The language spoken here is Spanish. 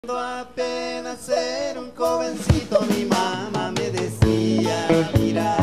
Cuando apenas era un jovencito, mi mamá me decía, mira.